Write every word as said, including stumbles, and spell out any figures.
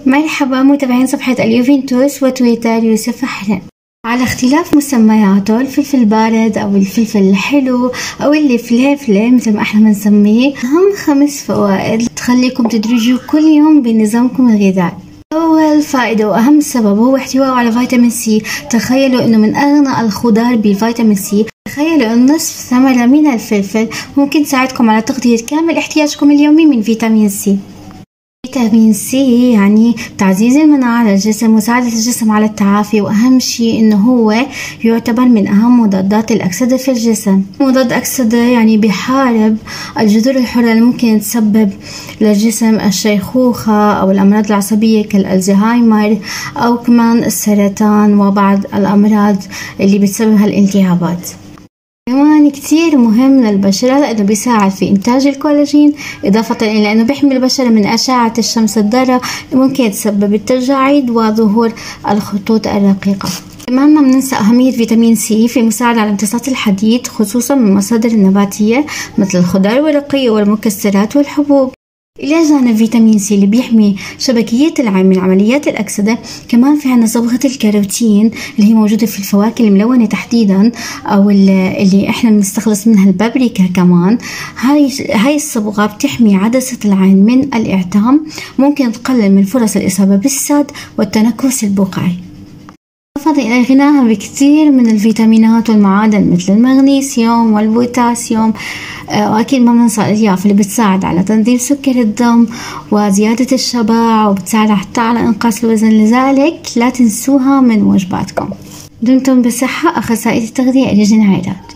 مرحبا متابعين صفحة اليوفنتوس وتويتر يوسف أحلام. على اختلاف مسمياته، الفلفل البارد أو الفلفل الحلو أو اللي فليفلة مثل ما احنا بنسميه، أهم خمس فوائد تخليكم تدرجوا كل يوم بنظامكم الغذائي. أول فائدة وأهم سبب هو احتوائه على فيتامين سي. تخيلوا إنه من أغنى الخضار بالفيتامين سي. تخيلوا إن نصف ثمرة من الفلفل ممكن تساعدكم على تغطية كامل احتياجكم اليومي من فيتامين سي. فيتامين سي يعني تعزيز المناعة للجسم، مساعدة الجسم على التعافي، وأهم شيء إنه هو يعتبر من أهم مضادات الأكسدة في الجسم. مضاد أكسدة يعني بيحارب الجذور الحرة اللي ممكن تسبب للجسم الشيخوخة أو الأمراض العصبية كالألزهايمر أو كمان السرطان وبعض الأمراض اللي بتسببها الالتهابات. كمان كتير مهم للبشرة لأنه بيساعد في إنتاج الكولاجين، إضافة إلى أنه بيحمي البشرة من أشعة الشمس الضارة اللي ممكن تسبب التجاعيد وظهور الخطوط الرقيقة. كمان ما بننسى أهمية فيتامين سي في المساعدة على امتصاص الحديد خصوصا من المصادر النباتية مثل الخضار الورقية والمكسرات والحبوب. إلى جانب فيتامين سي اللي بيحمي شبكية العين من عمليات الأكسدة، كمان في عنا صبغة الكاروتين اللي هي موجودة في الفواكه الملونة تحديدا أو اللي إحنا بنستخلص منها البابريكا. كمان هاي هاي الصبغة بتحمي عدسة العين من الإعتام، ممكن تقلل من فرص الإصابة بالساد والتنكس البقعي. إضافة إلى غناها بكثير من الفيتامينات والمعادن مثل المغنيسيوم والبوتاسيوم، وأكيد ما بننسى الألياف اللي بتساعد على تنظيم سكر الدم وزيادة الشبع وبتساعد حتى على إنقاص الوزن، لذلك لا تنسوها من وجباتكم. دمتم بصحة. أخصائية التغذية ريجين عيدات.